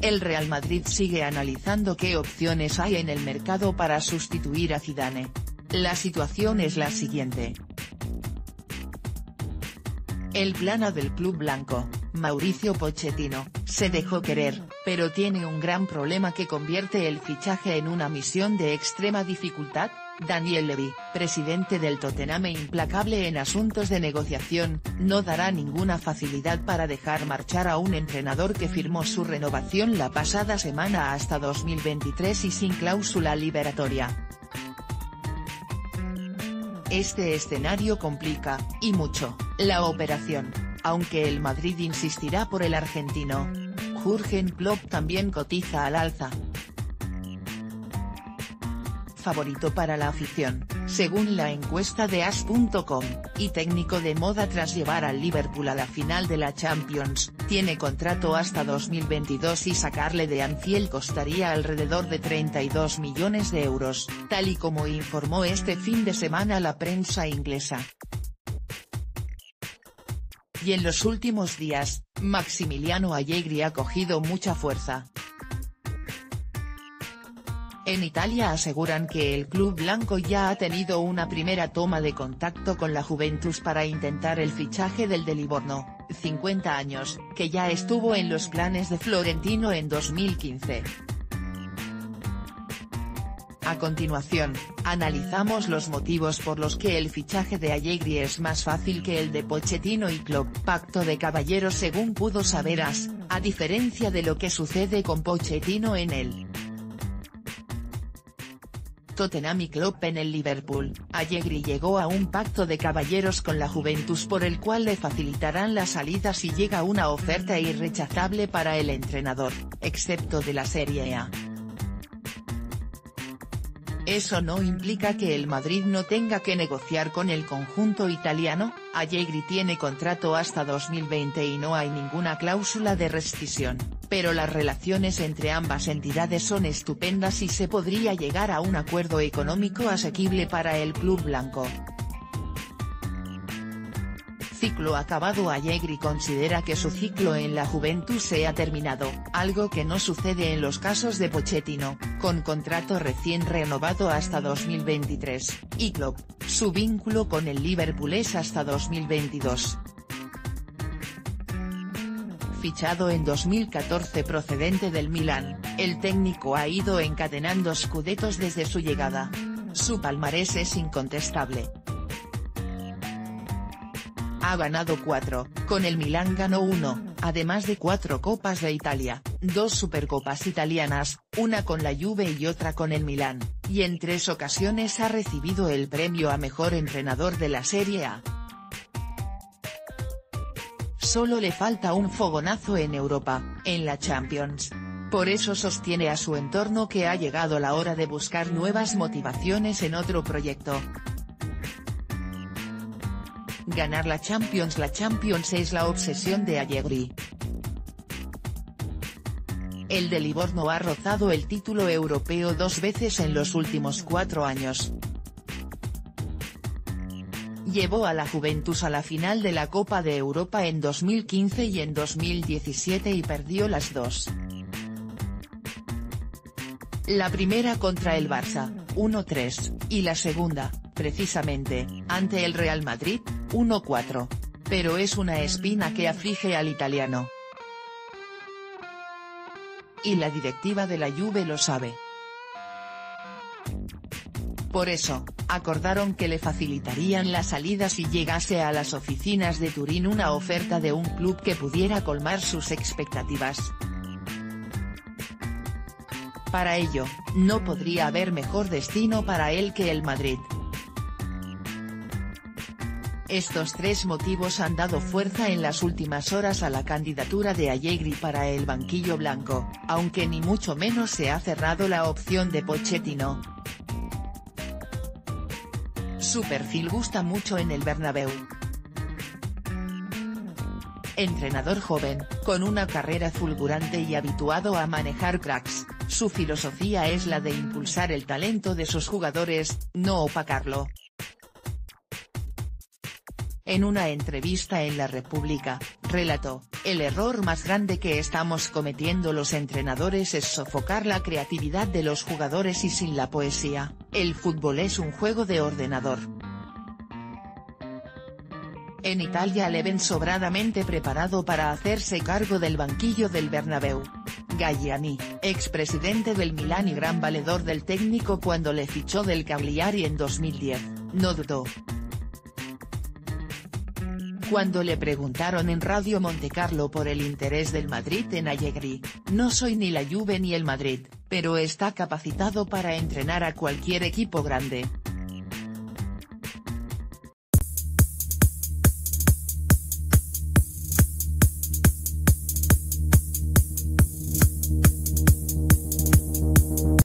el Real Madrid sigue analizando qué opciones hay en el mercado para sustituir a Zidane. La situación es la siguiente. El plano del club blanco, Mauricio Pochettino, se dejó querer, pero tiene un gran problema que convierte el fichaje en una misión de extrema dificultad. Daniel Levy, presidente del Tottenham e implacable en asuntos de negociación, no dará ninguna facilidad para dejar marchar a un entrenador que firmó su renovación la pasada semana hasta 2023 y sin cláusula liberatoria. Este escenario complica, y mucho, la operación, aunque el Madrid insistirá por el argentino. Jürgen Klopp también cotiza al alza. Favorito para la afición, según la encuesta de As.com, y técnico de moda tras llevar al Liverpool a la final de la Champions, tiene contrato hasta 2022 y sacarle de Anfield costaría alrededor de 32 millones de euros, tal y como informó este fin de semana la prensa inglesa. Y en los últimos días, Maximiliano Allegri ha cogido mucha fuerza. En Italia aseguran que el club blanco ya ha tenido una primera toma de contacto con la Juventus para intentar el fichaje del de Livorno, 50 años, que ya estuvo en los planes de Florentino en 2015. A continuación, analizamos los motivos por los que el fichaje de Allegri es más fácil que el de Pochettino y Klopp. Pacto de caballeros según pudo saber As, a diferencia de lo que sucede con Pochettino en el Tottenham y Klopp en el Liverpool, Allegri llegó a un pacto de caballeros con la Juventus por el cual le facilitarán la salida si llega una oferta irrechazable para el entrenador, excepto de la Serie A. Eso no implica que el Madrid no tenga que negociar con el conjunto italiano. Allegri tiene contrato hasta 2020 y no hay ninguna cláusula de rescisión, pero las relaciones entre ambas entidades son estupendas y se podría llegar a un acuerdo económico asequible para el club blanco. Ciclo acabado. Allegri considera que su ciclo en la Juventus se ha terminado, algo que no sucede en los casos de Pochettino, con contrato recién renovado hasta 2023, y Klopp, su vínculo con el Liverpool es hasta 2022. Fichado en 2014 procedente del Milán, el técnico ha ido encadenando scudetos desde su llegada. Su palmarés es incontestable. Ha ganado 4, con el Milán ganó 1, además de 4 Copas de Italia, 2 Supercopas italianas, una con la Juve y otra con el Milán, y en 3 ocasiones ha recibido el premio a mejor entrenador de la Serie A. Solo le falta un fogonazo en Europa, en la Champions. Por eso sostiene a su entorno que ha llegado la hora de buscar nuevas motivaciones en otro proyecto. Ganar la Champions. La Champions es la obsesión de Allegri. El de Livorno ha rozado el título europeo 2 veces en los últimos 4 años. Llevó a la Juventus a la final de la Copa de Europa en 2015 y en 2017 y perdió las 2. La primera contra el Barça, 1-3, y la segunda, precisamente, ante el Real Madrid, 1-4. Pero es una espina que aflige al italiano. Y la directiva de la Juve lo sabe. Por eso, acordaron que le facilitarían la salida si llegase a las oficinas de Turín una oferta de un club que pudiera colmar sus expectativas. Para ello, no podría haber mejor destino para él que el Madrid. Estos 3 motivos han dado fuerza en las últimas horas a la candidatura de Allegri para el banquillo blanco, aunque ni mucho menos se ha cerrado la opción de Pochettino. Su perfil gusta mucho en el Bernabéu. Entrenador joven, con una carrera fulgurante y habituado a manejar cracks, su filosofía es la de impulsar el talento de sus jugadores, no opacarlo. En una entrevista en La República, relató: El error más grande que estamos cometiendo los entrenadores es sofocar la creatividad de los jugadores y sin la poesía, el fútbol es un juego de ordenador. En Italia le ven sobradamente preparado para hacerse cargo del banquillo del Bernabéu. Galliani, expresidente del Milan y gran valedor del técnico cuando le fichó del Cagliari en 2010, no dudó. Cuando le preguntaron en Radio Montecarlo por el interés del Madrid en Allegri, no soy ni la Juve ni el Madrid, pero está capacitado para entrenar a cualquier equipo grande,